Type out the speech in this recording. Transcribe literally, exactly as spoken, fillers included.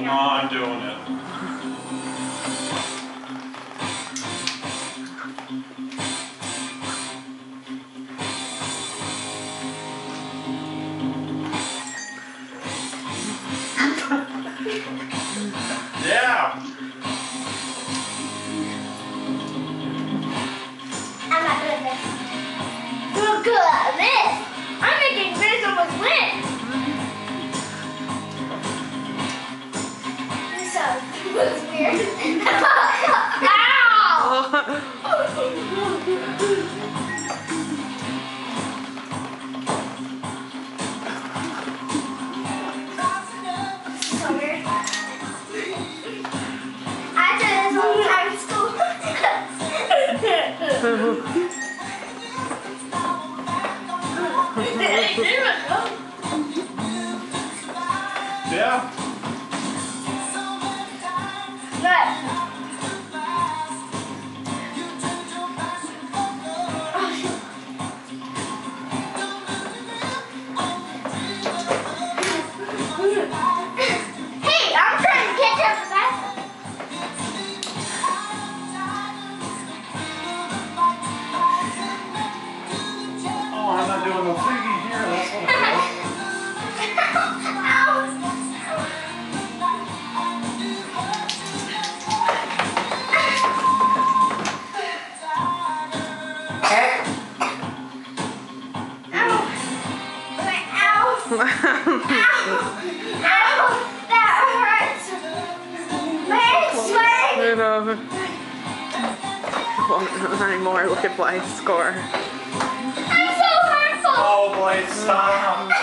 No, I'm doing it. Yeah. I'm not good at this. You're good at this. I'm making this almost win. This sounds looks weird. Ow! So weird. I did this all the time in school. Yeah. Good. Hey, I'm trying to catch up with that. Oh, I'm not doing the thingy here. That's what it is. Ow! That hurts! My head's sweating! Move over. Won't anymore. Look at Blythe's score. I'm so hurtful! Oh, Blythe, stop.